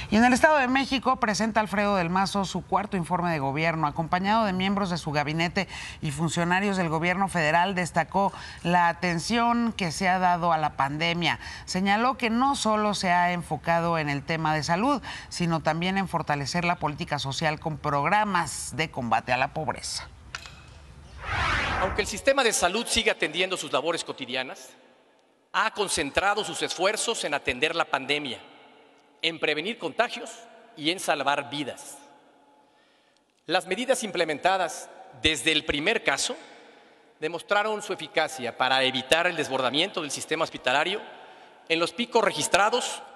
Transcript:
Y en el Estado de México presenta Alfredo del Mazo su cuarto informe de gobierno. Acompañado de miembros de su gabinete y funcionarios del gobierno federal, destacó la atención que se ha dado a la pandemia. Señaló que no solo se ha enfocado en el tema de salud, sino también en fortalecer la política social con programas de combate a la pobreza. Aunque el sistema de salud sigue atendiendo sus labores cotidianas, ha concentrado sus esfuerzos en atender la pandemia, en prevenir contagios y en salvar vidas. Las medidas implementadas desde el primer caso demostraron su eficacia para evitar el desbordamiento del sistema hospitalario en los picos registrados